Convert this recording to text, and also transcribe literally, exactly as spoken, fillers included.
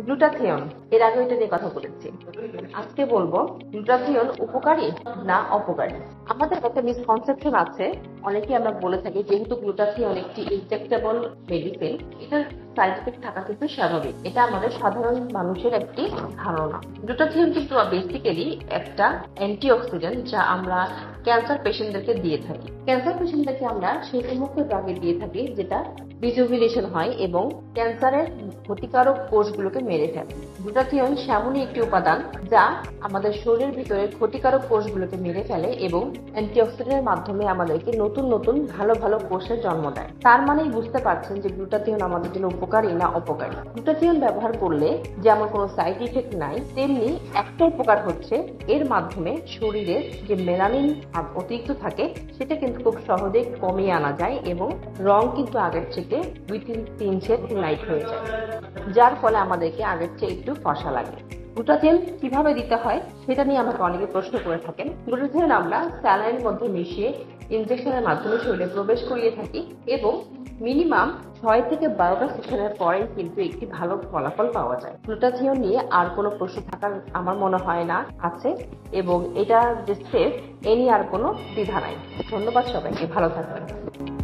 Glutathione, এর আগে এটা নিয়ে কথা বলেছি। আজকে বলবো গ্লুটাথিয়ন উপকারী না অপকারী। আমাদের একটা মিসকনসেপশন আছে, অনেকে আমরা বলে থাকি যেহেতু গ্লুটাথিয়ন একটি ইনজেক্টেবল মেডিসিন, এটার সাইড এফেক্ট থাকা কিন্তু স্বাভাবিক। এটা আমাদের সাধারণ মানুষের একটি ধারণা। গ্লুটাথিয়ন কিন্তু বেসিক্যালি একটা অ্যান্টিঅক্সিডেন্ট যা আমরা ক্যান্সার পেশেন্টদেরকে দিয়ে থাকি। ক্যান্সার পেশেন্টদেরকে আমরা সেই সমস্ত ড্রাগে দিয়ে থাকি যেটা রিজুভিনেশন হয় এবং ক্যান্সারের ক্ষতিকারক কোষগুলোকে মেরে ফেলে। গ্লুটাথিয়ন সেমনই একটি উপাদান যা আমাদের শরীরের ভিতরে ক্ষতিকারক কোষগুলোকে মেরে ফেলে এবং অ্যান্টিঅক্সিডেন্টের মাধ্যমে আমাদেরকে নতুন নতুন ভালো ভালো কোষের জন্ম দেয়। তার মানেই বুঝতে পারছেন যে গ্লুটাথিয়ন আমাদের জন্য উপকারী না অপকারী। গ্লুটাথিয়ন ব্যবহার করলে যেমন কোনো সাইড ইফেক্ট নাই, তেমনি একটা উপকার হচ্ছে এর মাধ্যমে শরীরে যে মেলানিন অতিরিক্ত থাকে সেটা কিন্তু খুব সহজে কমিয়ে আনা যায় এবং রং কিন্তু আগের থেকে দুই তিন তিন শেড লাইট হয়ে যায়, যার ফলে আমাদেরকে আগের চেয়ে একটু ফর্সা লাগে। গ্লুটাথিয়ন কিভাবে দিতে হয় সেটা নিয়ে আমাকে অনেকে প্রশ্ন করে থাকেন। গ্লুটাথিয়ন আমরা স্যালাইনের মধ্যে মিশিয়ে ইনজেকশনের মাধ্যমে শরীরে প্রবেশ করিয়ে থাকি এবং মিনিমাম ছয় থেকে বারোটা সেশনের পরেই কিন্তু একটি ভালো ফলাফল পাওয়া যায়। গ্লুটাথিয়ন নিয়ে আর কোনো প্রশ্ন থাকার আমার মনে হয় না আছে এবং এটা যে সেফ এ নিয়ে আর কোনো দ্বিধা নাই। ধন্যবাদ সবাইকে, ভালো থাকবেন।